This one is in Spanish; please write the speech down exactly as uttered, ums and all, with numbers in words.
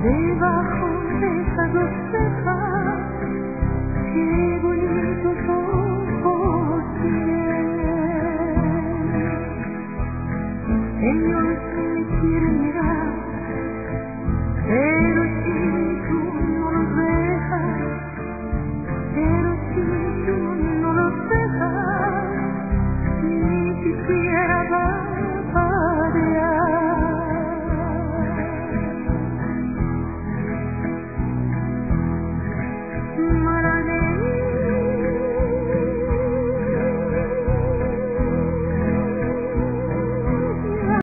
debajo de esas dos cejas, qué bonitos ojos tienes. Señor, si me quiere mirar, pero